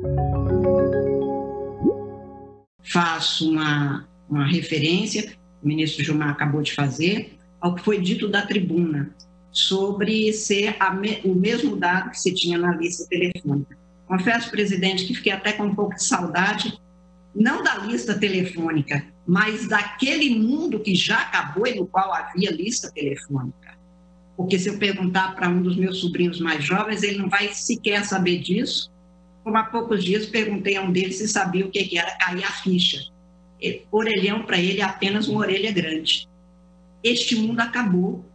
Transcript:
Faço uma referência, o ministro Gilmar acabou de fazer, ao que foi dito da tribuna, sobre ser o mesmo dado que se tinha na lista telefônica. Confesso, presidente, que fiquei até com um pouco de saudade, não da lista telefônica, mas daquele mundo que já acabou e no qual havia lista telefônica. Porque se eu perguntar para um dos meus sobrinhos mais jovens, ele não vai sequer saber disso. Como há poucos dias perguntei a um deles se sabia o que era cair a ficha. Orelhão para ele é apenas uma orelha grande. Este mundo acabou.